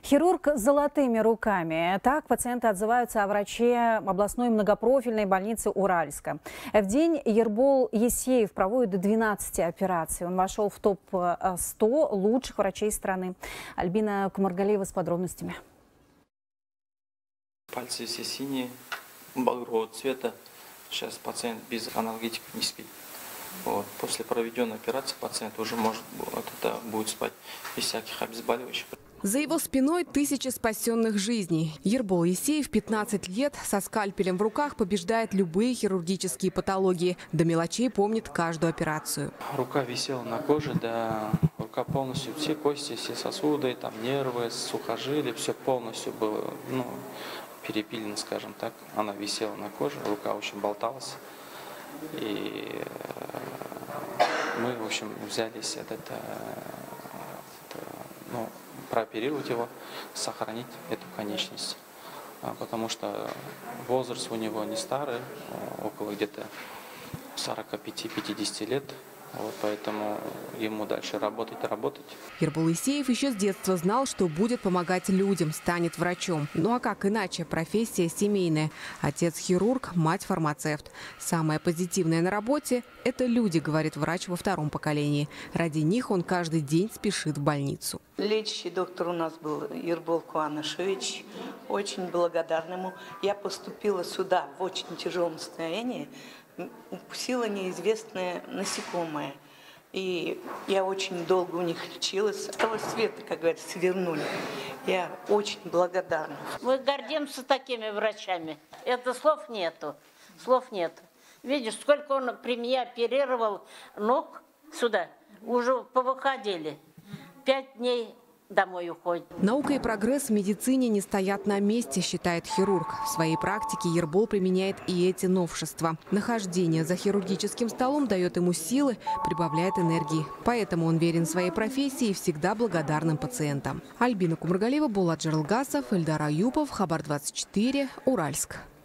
Хирург с золотыми руками. Так пациенты отзываются о враче областной многопрофильной больницы Уральска. В день Ербол Есеев проводит 12 операций. Он вошел в топ-100 лучших врачей страны. Альбина Кумаргалиева с подробностями. Пальцы все синие, багрового цвета. Сейчас пациент без анальгетиков не спит. После проведенной операции пациент уже будет спать без всяких обезболивающих. За его спиной тысячи спасенных жизней. Ербол Есеев 15 лет со скальпелем в руках побеждает любые хирургические патологии. До мелочей помнит каждую операцию. Рука висела на коже, да, рука полностью, все кости, все сосуды, там нервы, сухожилия, все полностью было, перепилено, скажем так. Она висела на коже, рука очень болталась. И мы, в общем, взялись прооперировать его, сохранить эту конечность. Потому что возраст у него не старый, около где-то 45-50 лет. Поэтому ему дальше работать. Ербол Есеев еще с детства знал, что будет помогать людям, станет врачом. Ну а как иначе? Профессия семейная. Отец хирург, мать фармацевт. Самое позитивное на работе – это люди, говорит врач во втором поколении. Ради них он каждый день спешит в больницу. Лечащий доктор у нас был Ербол Куанышевич. Очень благодарна ему. Я поступила сюда в очень тяжелом состоянии. Укусило неизвестное насекомое. И я очень долго у них лечилась. С того света, как говорится, свернули. Я очень благодарна. Мы гордимся такими врачами. Это слов нету. Слов нет. Видишь, сколько он при мне оперировал ног сюда. Уже повыходили. 5 дней домой уходит. Наука и прогресс в медицине не стоят на месте, считает хирург. В своей практике Ербол применяет и эти новшества. Нахождение за хирургическим столом дает ему силы, прибавляет энергии. Поэтому он верен своей профессии и всегда благодарным пациентам. Альбина Кумаргалиева, Булат Жарылгасов, Эльдар Аюпов, Хабар 24, Уральск.